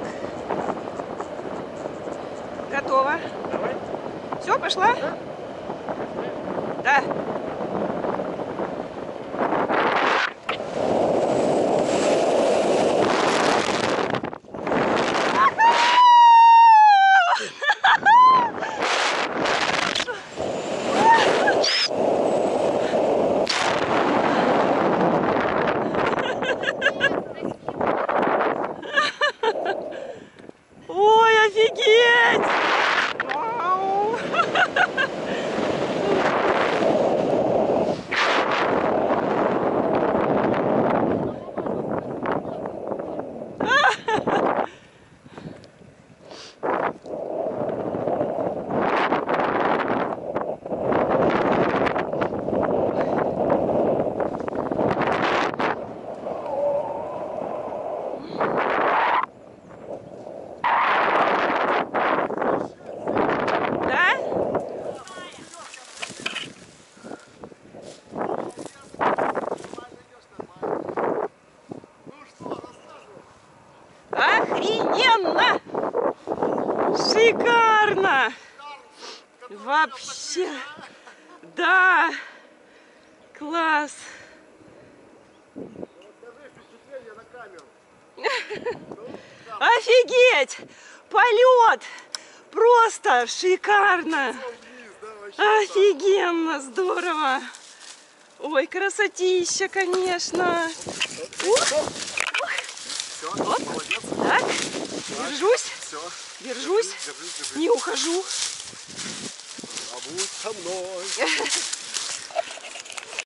Готово. Давай. Все, пошла? Да. Ой, офигеть! Вау! Охрененно! Шикарно! Вообще! Да! Класс! Офигеть! Полет! Просто шикарно! Офигенно! Здорово! Ой, красотища, конечно! Вот. Так, держусь, держусь, не ухожу. Побудь со мной.